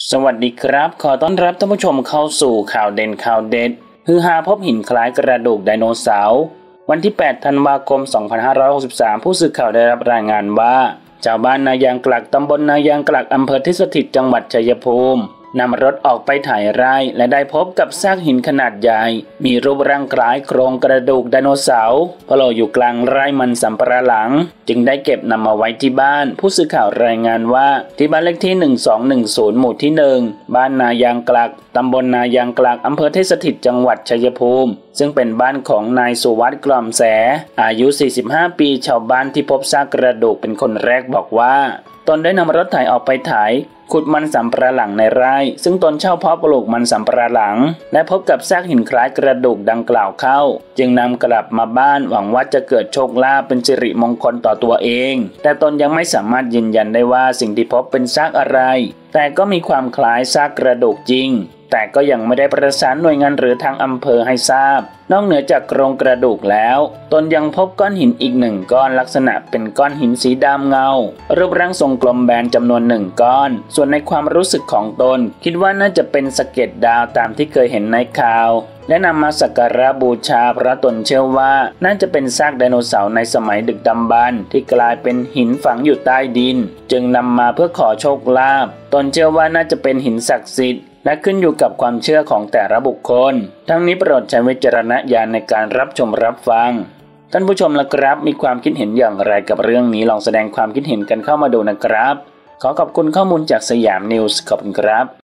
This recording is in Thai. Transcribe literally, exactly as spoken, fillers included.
สวัสดีครับขอต้อนรับท่านผู้ชมเข้าสู่ข่าวเด่นข่าวเด็ดฮือฮาพบหินคล้ายกระดูกไดโนเสาร์วันที่แปดธันวาคมสองพันห้าร้อยหกสิบสามผู้สื่อข่าวได้รับรายงานว่าชาวบ้านนายางกลักตำบลนายางกลักอำเภอเทพสถิตจังหวัดชัยภูมินำรถออกไปถ่ายไร่และได้พบกับซากหินขนาดใหญ่มีรูปร่างคล้ายโครงกระดูกไดโนเสาร์โผล่อยู่กลางไร่มันสำปะหลังจึงได้เก็บนำมาไว้ที่บ้านผู้สื่อข่าวรายงานว่าที่บ้านเลขที่หนึ่งสองหนึ่งศูนย์หมู่ที่หนึ่งบ้านนายางกลักตำบลนายางกลักอำเภอเทพสถิตจังหวัดชัยภูมิซึ่งเป็นบ้านของนายสุวัฒน์กล่อมแสอายุสี่สิบห้าปีชาวบ้านที่พบซากกระดูกเป็นคนแรกบอกว่าตนได้นำรถไถออกไปไถขุดมันสำปะหลังในไร่ซึ่งตนเช่าเพาะปลูกมันสำปะหลังและพบกับซากหินคล้ายกระดูกดังกล่าวเข้าจึงนำกลับมาบ้านหวังว่าจะเกิดโชคลาภเป็นสิริมงคลต่อตัวเองแต่ตนยังไม่สามารถยืนยันได้ว่าสิ่งที่พบเป็นซากอะไรแต่ก็มีความคล้ายซากกระดูกจริงแต่ก็ยังไม่ได้ประสานหน่วยงานหรือทางอำเภอให้ทราบนอกเหนือจากโครงกระดูกแล้วตนยังพบก้อนหินอีกหนึ่งก้อนลักษณะเป็นก้อนหินสีดำเงารูปร่างทรงกลมแบนจำนวนหนึ่งก้อนส่วนในความรู้สึกของตนคิดว่าน่าจะเป็นสะเก็ดดาวตามที่เคยเห็นในข่าวและนำมาสักการะบูชาเพราะตนเชื่อว่าน่าจะเป็นซากไดโนเสาร์ในสมัยดึกดำบรรพ์ที่กลายเป็นหินฝังอยู่ใต้ดินจึงนำมาเพื่อขอโชคลาภตนเชื่อว่าน่าจะเป็นหินศักดิ์สิทธิ์และขึ้นอยู่กับความเชื่อของแต่ละบุคคลทั้งนี้โปรดใช้วิจารณญาณในการรับชมรับฟังท่านผู้ชมล่ะครับมีความคิดเห็นอย่างไรกับเรื่องนี้ลองแสดงความคิดเห็นกันเข้ามาดูนะครับขอขอบคุณข้อมูลจากสยามนิวส์ขอบคุณครับ